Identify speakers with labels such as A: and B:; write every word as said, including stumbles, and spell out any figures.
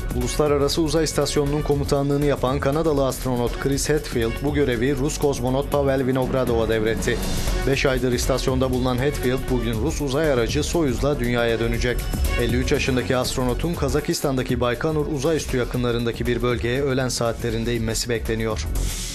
A: Uluslararası Uzay İstasyonu'nun komutanlığını yapan Kanadalı astronot Chris Hadfield bu görevi Rus kozmonot Pavel Vinogradov'a devretti. beş aydır istasyonda bulunan Hadfield bugün Rus uzay aracı Soyuz'la dünyaya dönecek. elli üç yaşındaki astronotun Kazakistan'daki Baykonur uzay üssü yakınlarındaki bir bölgeye öğlen saatlerinde inmesi bekleniyor.